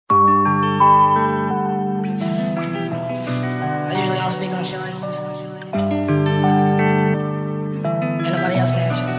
I usually don't speak on shit like this. Ain't nobody else saying shit.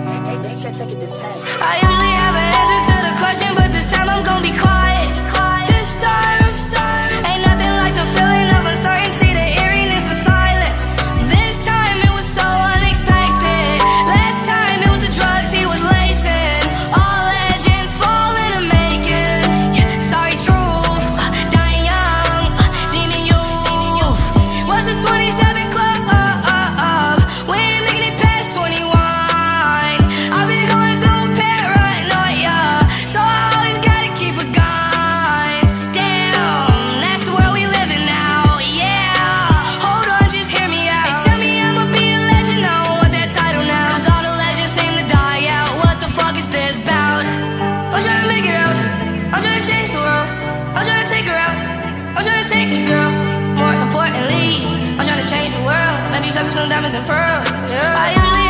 I usually have an answer to the question, but this time I'm gonna be quiet. This time, ain't nothing like the feeling of uncertainty, the eeriness of silence. This time it was so unexpected. Last time it was the drugs he was lacing. All legends fall in the making. Sorry, truth, dying young, demon youth. Was a 27 club, we ain't making it past 21. I've been going through paranoia, so I always gotta keep a gun. Damn, that's the world we live in now, yeah. Hold on, just hear me out. They tell me I'ma be a legend, I don't want that title now, 'cause all the legends seem to die out. What the fuck is this about? I'm trying to make it out, I'm trying to change the world, I'm trying to take her out, I'm trying to take it, girl. More importantly, I'm trying to change the world. Maybe touch some diamonds and pearls, yeah. I usually